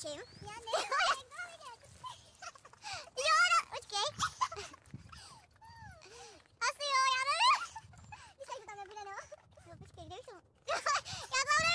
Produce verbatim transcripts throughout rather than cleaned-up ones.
아침. 미안해. 이어라. 어떡해? 아세요, 여러분. 니 잘 있다면 미안해. 어떡해, 이럴 수. 야, 너를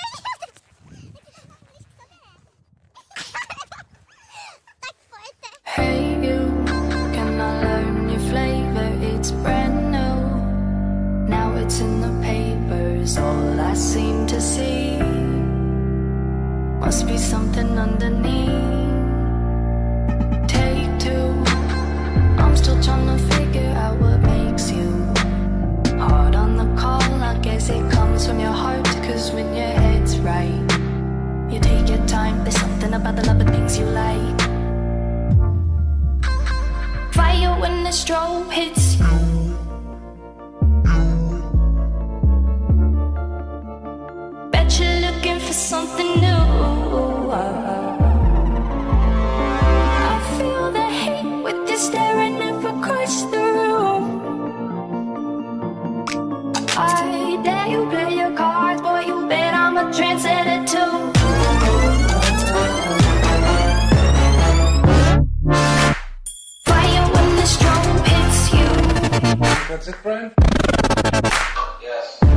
Hey you, can I learn your flavor? It's brand new. Now it's in the papers, all I seem to see. Must be something underneath. Take two, I'm still trying to figure out what makes you hard on the call. I guess it comes from your heart, cause when your head's right, you take your time. There's something about the love of things you like. Fire when the strobe hits you. Bet you're looking for something new. I feel the heat with you staring up across the room. I dare you play your cards, boy, you bet I'm a trendsetter too. That's it, friend? Yes.